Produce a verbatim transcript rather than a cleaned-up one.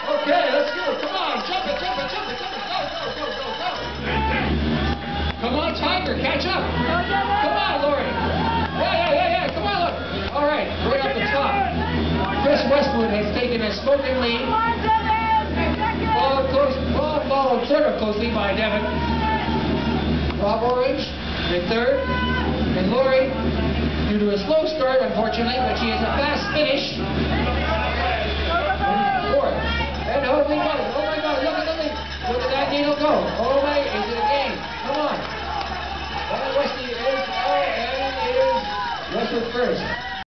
Okay, let's go. Come on, jump it, jump it, jump it, jump it. Go, go, go, go, go. Come on, Tiger, catch up. Come on, Lori. Yeah, yeah, yeah, yeah. Come on, look. All right, right up the top. Chris Westwood has taken a smoking lead. Followed close, followed, followed sort of closely by Devin. Rob Orange, in third. And Lori, due to a slow start, unfortunately, but she has a fast finish. Fourth. And holy God, oh my God, look at the lead. Look at that needle go. Oh my, is it a game? Come on. And Wesley is, oh, and it is Westwood first.